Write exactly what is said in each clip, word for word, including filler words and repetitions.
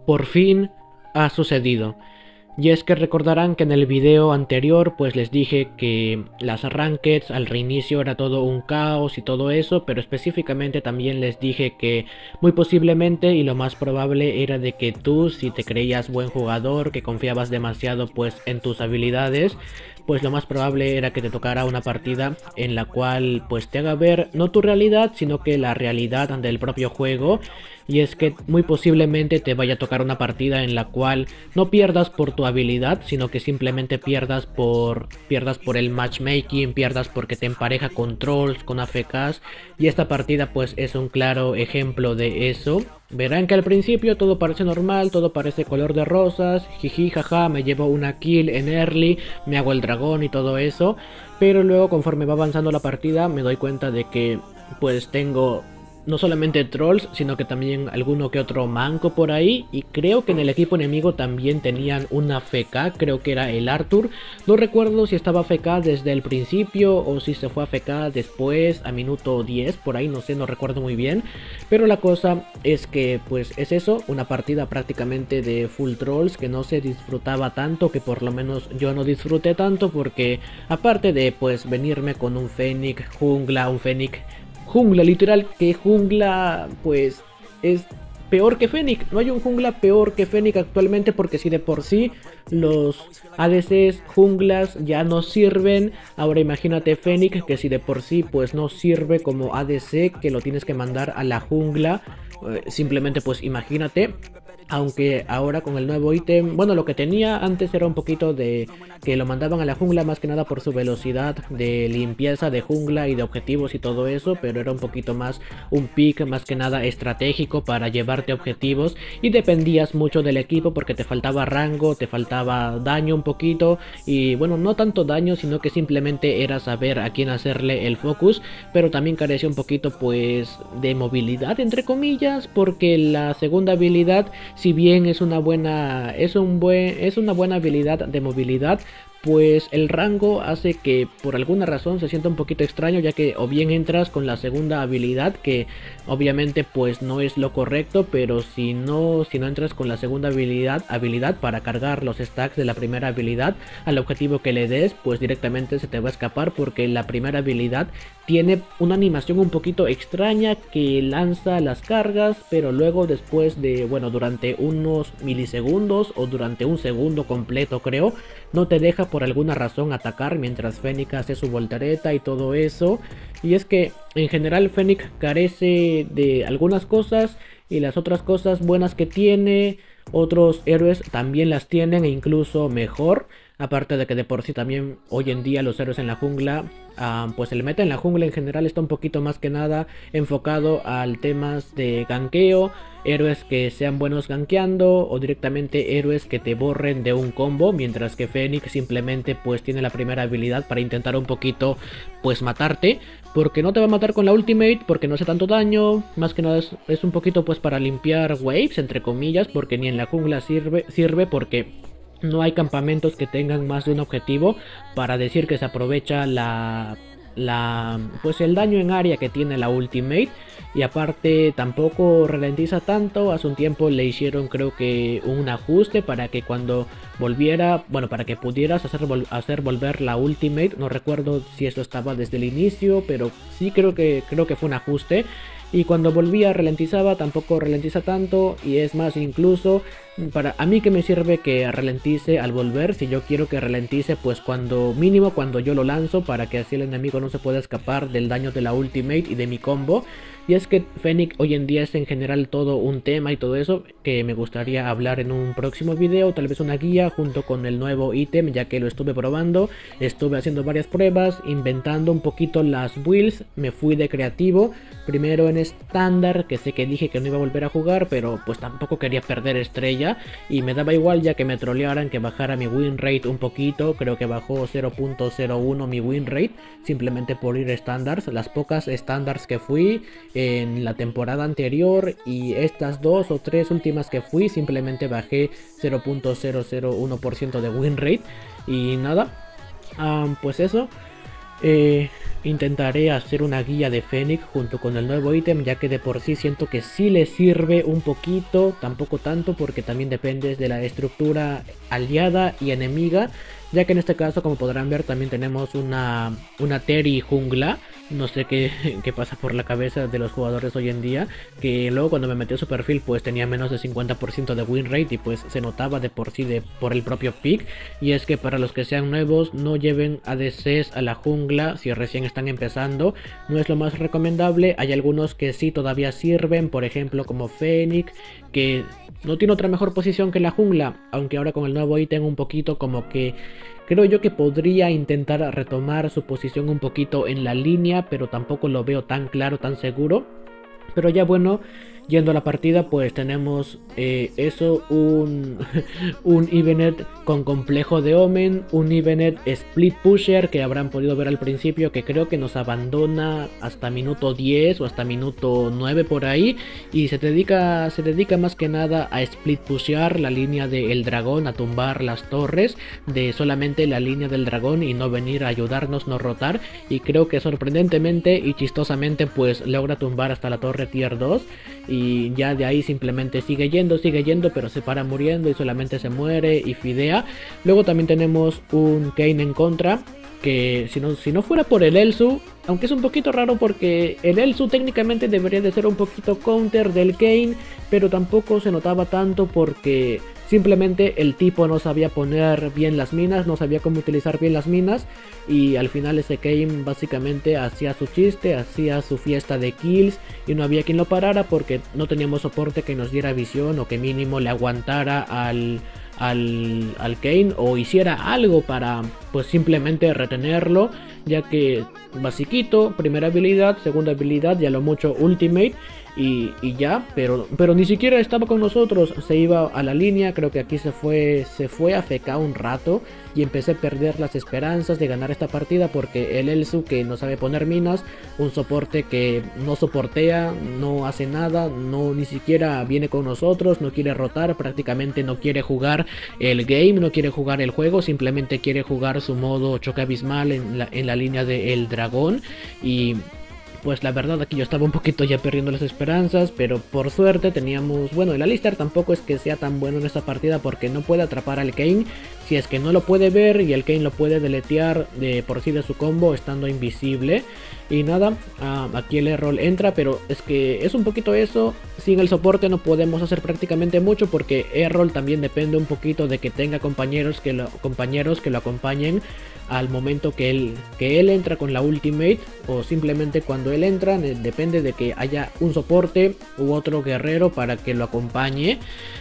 por fin ha sucedido. Y es que recordarán que en el video anterior pues les dije que las rankeds al reinicio era todo un caos y todo eso, pero específicamente también les dije que muy posiblemente y lo más probable era de que tú, si te creías buen jugador, que confiabas demasiado pues en tus habilidades, pues lo más probable era que te tocara una partida en la cual pues te haga ver no tu realidad, sino que la realidad del propio juego. Y es que muy posiblemente te vaya a tocar una partida en la cual no pierdas por tu habilidad, sino que simplemente pierdas por pierdas por el matchmaking, pierdas porque te empareja con trolls, con A F Ks, y esta partida pues es un claro ejemplo de eso. Verán que al principio todo parece normal, todo parece color de rosas, jiji jaja, me llevo una kill en early, me hago el dragón y todo eso, pero luego conforme va avanzando la partida me doy cuenta de que pues tengo no solamente trolls, sino que también alguno que otro manco por ahí. Y creo que en el equipo enemigo también tenían una F K, creo que era el Arthur. No recuerdo si estaba F K desde el principio o si se fue a F K después, a minuto diez, por ahí, no sé, no recuerdo muy bien. Pero la cosa es que pues es eso, una partida prácticamente de full trolls que no se disfrutaba tanto, que por lo menos yo no disfruté tanto, porque aparte de pues venirme con un Fennec jungla, un Fennec jungla, literal, que jungla pues es peor que Fennec. No hay un jungla peor que Fennec actualmente, porque si de por sí los A D Cs junglas ya no sirven, ahora imagínate Fennec, que si de por sí pues no sirve como A D C, que lo tienes que mandar a la jungla. Eh, simplemente pues imagínate. Aunque ahora con el nuevo ítem, bueno, lo que tenía antes era un poquito de que lo mandaban a la jungla más que nada por su velocidad de limpieza de jungla y de objetivos y todo eso, pero era un poquito más un pick más que nada estratégico para llevarte objetivos, y dependías mucho del equipo porque te faltaba rango, te faltaba daño un poquito, y bueno, no tanto daño, sino que simplemente era saber a quién hacerle el focus, pero también carecía un poquito pues de movilidad entre comillas, porque la segunda habilidad, si bien es una buena es un buen es una buena habilidad de movilidad, pues el rango hace que por alguna razón se sienta un poquito extraño, ya que o bien entras con la segunda habilidad, que obviamente pues no es lo correcto, pero si no si no entras con la segunda habilidad habilidad para cargar los stacks de la primera habilidad al objetivo que le des, pues directamente se te va a escapar, porque la primera habilidad tiene una animación un poquito extraña que lanza las cargas, pero luego después de, bueno, durante unos milisegundos o durante un segundo completo creo, no te deja por alguna razón atacar mientras Fennec hace su voltereta y todo eso. Y es que en general Fennec carece de algunas cosas, y las otras cosas buenas que tiene otros héroes también las tienen, e incluso mejor. Aparte de que de por sí también hoy en día los héroes en la jungla, uh, pues el meta en la jungla en general está un poquito más que nada enfocado al temas de ganqueo, héroes que sean buenos gankeando o directamente héroes que te borren de un combo, mientras que Fennec simplemente pues tiene la primera habilidad para intentar un poquito pues matarte, porque no te va a matar con la ultimate porque no hace tanto daño, más que nada es, es un poquito pues para limpiar waves entre comillas, porque ni en la jungla sirve, sirve porque no hay campamentos que tengan más de un objetivo, para decir que se aprovecha la, la pues el daño en área que tiene la ultimate. Y aparte tampoco ralentiza tanto. Hace un tiempo le hicieron creo que un ajuste para que cuando volviera, bueno, para que pudieras hacer, vol hacer volver la ultimate. No recuerdo si eso estaba desde el inicio, pero sí creo que, creo que fue un ajuste. Y cuando volvía ralentizaba, tampoco ralentiza tanto, y es más, incluso para a mí que me sirve que ralentice al volver, si yo quiero que ralentice pues cuando mínimo cuando yo lo lanzo, para que así el enemigo no se pueda escapar del daño de la ultimate y de mi combo. Y es que Fennec hoy en día es en general todo un tema y todo eso que me gustaría hablar en un próximo video, tal vez una guía junto con el nuevo ítem, ya que lo estuve probando, estuve haciendo varias pruebas, inventando un poquito las builds, me fui de creativo, primero en estándar, que sé que dije que no iba a volver a jugar, pero pues tampoco quería perder estrella y me daba igual ya que me trolearan, que bajara mi win rate un poquito, creo que bajó cero punto cero uno mi win rate, simplemente por ir estándares, las pocas estándares que fui en la temporada anterior y estas dos o tres últimas que fui, simplemente bajé cero punto cero cero uno por ciento de win rate. Y nada, um, pues eso. Eh, intentaré hacer una guía de Fennec junto con el nuevo ítem, ya que de por sí siento que sí le sirve un poquito, tampoco tanto, porque también depende de la estructura aliada y enemiga, ya que en este caso, como podrán ver, también tenemos una, una Terry jungla. No sé qué, qué pasa por la cabeza de los jugadores hoy en día, que luego cuando me metí a su perfil pues tenía menos de cincuenta por ciento de win rate y pues se notaba de por sí de, por el propio pick. Y es que para los que sean nuevos, no lleven A D Cs a la jungla si recién están empezando, no es lo más recomendable. Hay algunos que sí todavía sirven, por ejemplo como Fennec, que no tiene otra mejor posición que la jungla, aunque ahora con el nuevo ítem un poquito como que creo yo que podría intentar retomar su posición un poquito en la línea, pero tampoco lo veo tan claro, tan seguro. Pero ya bueno, yendo a la partida, pues tenemos eh, eso, un, un Evenet con complejo de Omen, un Evenet Split Pusher que habrán podido ver al principio, que creo que nos abandona hasta minuto diez o hasta minuto nueve por ahí, y se dedica, se dedica más que nada a split pushear la línea del dragón, a tumbar las torres de solamente la línea del dragón y no venir a ayudarnos, no rotar, y creo que sorprendentemente y chistosamente pues logra tumbar hasta la torre tier dos. Y ya de ahí simplemente sigue yendo, sigue yendo, pero se para muriendo y solamente se muere y fidea. Luego también tenemos un Kayn en contra, que si no, si no fuera por el Elsu, aunque es un poquito raro porque el Elsu técnicamente debería de ser un poquito counter del Kayn, pero tampoco se notaba tanto porque simplemente el tipo no sabía poner bien las minas, no sabía cómo utilizar bien las minas, y al final ese Kayn básicamente hacía su chiste, hacía su fiesta de kills y no había quien lo parara porque no teníamos soporte que nos diera visión o que mínimo le aguantara al... al, al Kayn o hiciera algo para pues simplemente retenerlo, ya que basiquito, primera habilidad, segunda habilidad, ya lo mucho ultimate y, y ya, pero, pero ni siquiera estaba con nosotros, se iba a la línea. Creo que aquí se fue, se fue a F K un rato y empecé a perder las esperanzas de ganar esta partida porque el Elsu, que no sabe poner minas, un soporte que no soportea, no hace nada, no ni siquiera viene con nosotros, no quiere rotar, prácticamente no quiere jugar el game, no quiere jugar el juego, simplemente quiere jugar su modo choque abismal en la, en la línea del dragón. Y pues la verdad aquí yo estaba un poquito ya perdiendo las esperanzas, pero por suerte teníamos, bueno, el Alistar tampoco es que sea tan bueno en esta partida porque no puede atrapar al Kayn, si es que no lo puede ver, y el Kayn lo puede deletear de por sí de su combo estando invisible. Y nada, uh, aquí el error entra, pero es que es un poquito eso, sin el soporte no podemos hacer prácticamente mucho porque error también depende un poquito de que tenga compañeros que lo, compañeros que lo acompañen al momento que él, que él entra con la ultimate, o simplemente cuando él entra, depende de que haya un soporte u otro guerrero para que lo acompañe.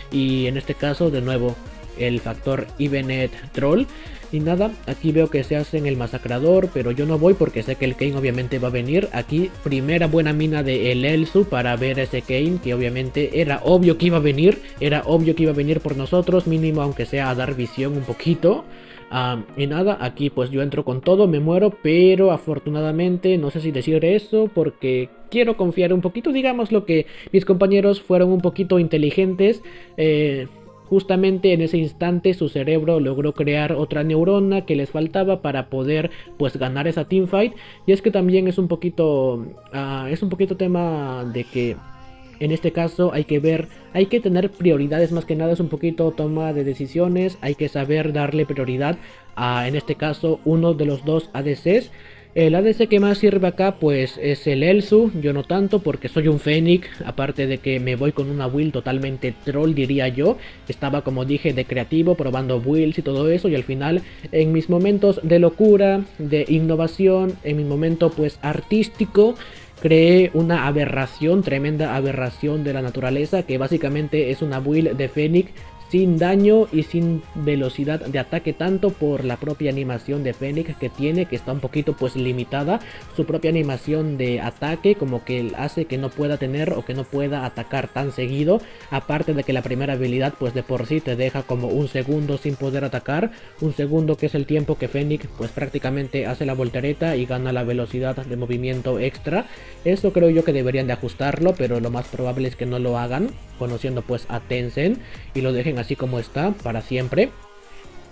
Y en este caso de nuevo el factor Evenet troll. Y nada, aquí veo que se hacen el masacrador, pero yo no voy porque sé que el Kayn obviamente va a venir. Aquí primera buena mina de el Elsu para ver a ese Kayn, que obviamente era obvio que iba a venir, era obvio que iba a venir por nosotros, mínimo aunque sea a dar visión un poquito. Um, y nada, aquí pues yo entro con todo, me muero, pero afortunadamente, no sé si decir eso porque quiero confiar un poquito, digamos lo que mis compañeros fueron un poquito inteligentes. eh... Justamente en ese instante su cerebro logró crear otra neurona que les faltaba para poder pues ganar esa teamfight. Y es que también es un poquito uh, es un poquito tema de que en este caso hay que ver, hay que tener prioridades, más que nada es un poquito toma de decisiones, hay que saber darle prioridad a, en este caso, uno de los dos A D Cs. El A D C que más sirve acá pues es el Elsu, yo no tanto porque soy un Fennec, aparte de que me voy con una build totalmente troll diría yo. Estaba como dije de creativo, probando builds y todo eso, y al final en mis momentos de locura, de innovación, en mi momento pues artístico, creé una aberración, tremenda aberración de la naturaleza, que básicamente es una build de Fennec sin daño y sin velocidad de ataque, tanto por la propia animación de Fennec que tiene, que está un poquito pues limitada, su propia animación de ataque como que hace que no pueda tener o que no pueda atacar tan seguido, aparte de que la primera habilidad pues de por sí te deja como un segundo sin poder atacar, un segundo que es el tiempo que Fennec pues prácticamente hace la voltereta y gana la velocidad de movimiento extra. Eso creo yo que deberían de ajustarlo, pero lo más probable es que no lo hagan, conociendo pues a Tencent, y lo dejen así como está para siempre.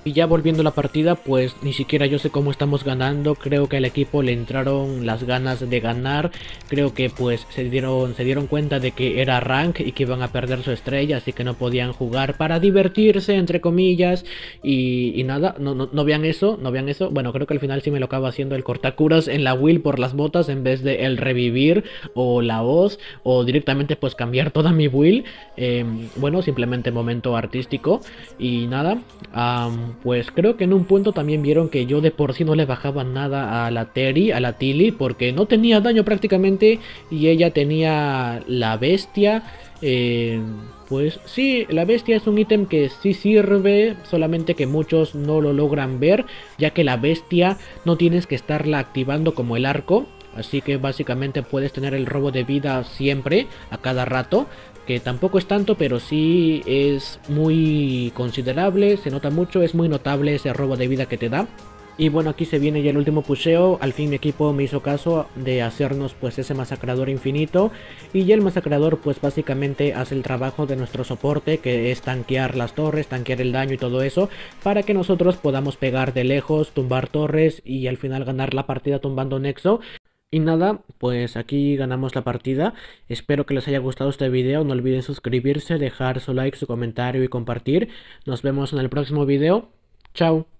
Y ya volviendo a la partida, pues ni siquiera yo sé cómo estamos ganando. Creo que al equipo le entraron las ganas de ganar. Creo que pues se dieron, se dieron cuenta de que era rank y que iban a perder su estrella, así que no podían jugar para divertirse, entre comillas. Y, y nada, no, no, no vean eso, no vean eso. Bueno, creo que al final sí me lo acabo haciendo el cortacuras en la will por las botas en vez de el revivir o la voz o directamente pues cambiar toda mi will. Eh, bueno, simplemente momento artístico. Y nada, um, pues creo que en un punto también vieron que yo de por sí no le bajaba nada a la Terry, a la Tilly, porque no tenía daño prácticamente y ella tenía la bestia. Eh, pues sí, la bestia es un ítem que sí sirve, solamente que muchos no lo logran ver, ya que la bestia no tienes que estarla activando como el arco. Así que básicamente puedes tener el robo de vida siempre, a cada rato, que tampoco es tanto, pero sí es muy considerable, se nota mucho, es muy notable ese robo de vida que te da. Y bueno, aquí se viene ya el último pusheo. Al fin mi equipo me hizo caso de hacernos pues ese masacrador infinito. Y ya el masacrador pues básicamente hace el trabajo de nuestro soporte, que es tanquear las torres, tanquear el daño y todo eso, para que nosotros podamos pegar de lejos, tumbar torres y al final ganar la partida tumbando Nexo. Y nada, pues aquí ganamos la partida. Espero que les haya gustado este video. No olviden suscribirse, dejar su like, su comentario y compartir. Nos vemos en el próximo video. Chao.